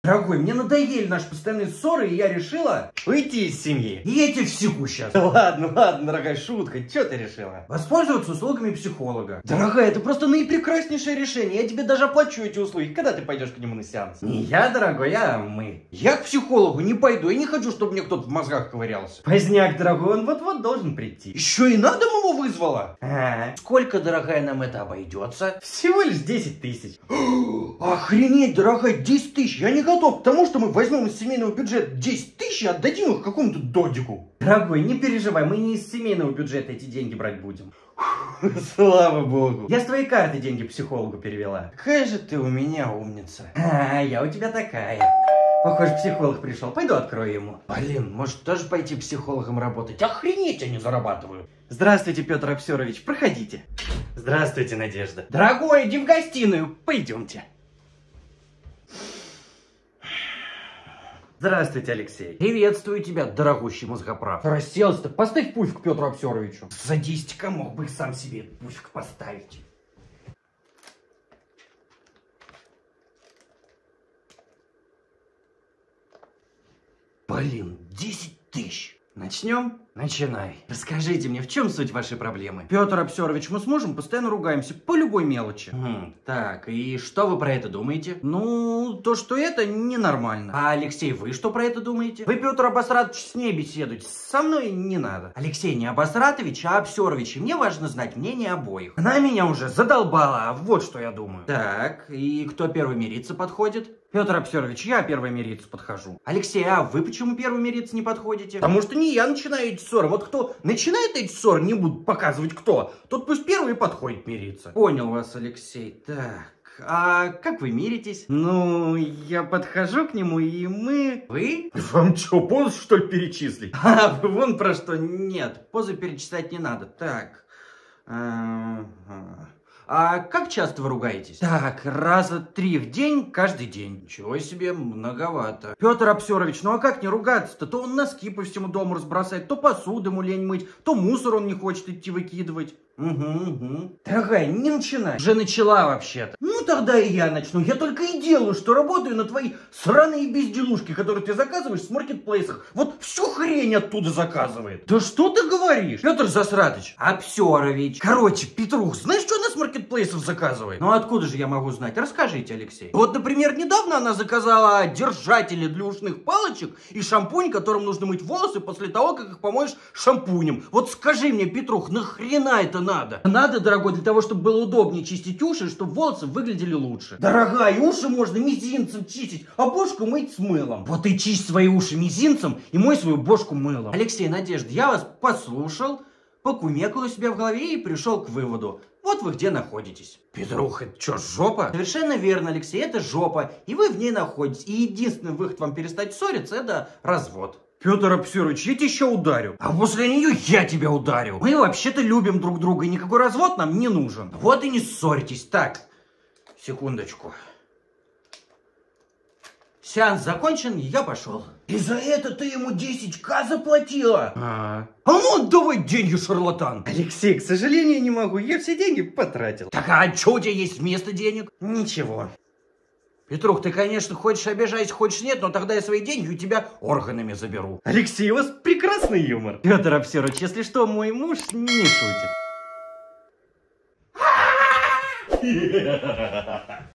Дорогой, мне надоели наши постоянные ссоры, и я решила уйти из семьи. и я тебя всеку сейчас. Ладно, дорогая, шутка. Что ты решила? Воспользоваться услугами психолога. Дорогая, это просто наипрекраснейшее решение. Я тебе даже оплачу эти услуги. Когда ты пойдешь к нему на сеанс? Не я, дорогой, а мы. Я к психологу не пойду, я не хочу, чтобы мне кто-то в мозгах ковырялся. Поздняк, дорогой, он вот-вот должен прийти. Еще и на дом его вызвала? Сколько, дорогая, нам это обойдется? Всего лишь 10 тысяч. Охренеть, дорогая, 10 тысяч. Я не готов к тому, что мы возьмем из семейного бюджета 10 тысяч и отдадим их какому-то додику. Дорогой, не переживай, мы не из семейного бюджета эти деньги брать будем. Слава богу. Я с твоей карты деньги психологу перевела. Какая же ты у меня умница. Я у тебя такая. Похоже, психолог пришел. Пойду открою ему. Блин, может тоже пойти психологом работать? Охренеть они зарабатывают. Здравствуйте, Петр Апсерович, проходите. Здравствуйте, Надежда. Дорогой, иди в гостиную. Пойдемте. Здравствуйте, Алексей. Приветствую тебя, дорогущий мозгоправ. Расселся-то, поставь пуфик Петру Апсеровичу. За 10 мог бы сам себе пуфик поставить. Блин, 10 тысяч. Начнем? Начинай. Расскажите мне, в чем суть вашей проблемы? Петр Апсерович, мы с мужем постоянно ругаемся по любой мелочи. Так, и что вы про это думаете? Ну, то, что это ненормально. А, Алексей, вы что про это думаете? Вы, Петр Абасратович, с ней беседуйте, со мной не надо. Алексей, не Абасратович, а Апсерович, и мне важно знать мнение обоих. Она меня уже задолбала, вот что я думаю. Так, и кто первый мириться подходит? Петр Апсерович, я первый мириться подхожу. Алексей, а вы почему первый мириться не подходите? Потому что не я начинаю эти ссоры. Вот кто начинает эти ссоры, не буду показывать кто, тот пусть первый подходит мириться. Понял вас, Алексей. Так, а как вы миритесь? Ну, я подхожу к нему, и мы... Вы? Вам что, позу, что ли, перечислить? Вон про что. Нет, позы перечислять не надо. Так. А как часто вы ругаетесь? Так, раза 3 в день, каждый день. Ничего себе, многовато. Петр Апсерович, ну а как не ругаться-то? То он носки по всему дому разбросает, то посуду ему лень мыть, то мусор он не хочет идти выкидывать. Дорогая, не начинай. Уже начала вообще-то. Ну тогда и я начну. Я только и делаю, что работаю на твои сраные безделушки, которые ты заказываешь в маркетплейсах. Вот всю хрень оттуда заказывает. Да что ты говоришь? Петр Засратович. Апсерович. Короче, Петрух, знаешь, что она с маркетплейсов заказывает? Ну откуда же я могу знать? Расскажите, Алексей. Вот, например, недавно она заказала держатели для ушных палочек и шампунь, которым нужно мыть волосы после того, как их помоешь шампунем. Вот скажи мне, Петрух, нахрена это надо? Надо, дорогой, для того, чтобы было удобнее чистить уши, чтобы волосы выглядели лучше. Дорогая, уши можно мизинцем чистить, а бошку мыть с мылом. Вот и чисть свои уши мизинцем и мой свою бошку мылом. Алексей, Надежда, я вас послушал, покумекал у себя в голове и пришел к выводу. Вот вы где находитесь. Петрух, это что, жопа? Совершенно верно, Алексей, это жопа, и вы в ней находитесь. И единственный выход вам перестать ссориться, это развод. Петр Апсерович, я тебя еще ударю. А после нее я тебя ударю. Мы вообще-то любим друг друга, и никакой развод нам не нужен. Вот и не ссорьтесь. Так, секундочку. Сеанс закончен, я пошел. И за это ты ему 10К заплатила? А ну отдавай деньги, шарлатан. Алексей, к сожалению, не могу. Я все деньги потратил. Так, а что у тебя есть вместо денег? Ничего. Петрух, ты, конечно, хочешь обижайся, хочешь нет, но тогда я свои деньги у тебя органами заберу. Алексей, у вас прекрасный юмор. Петр Апсерович, если что, мой муж не шутит.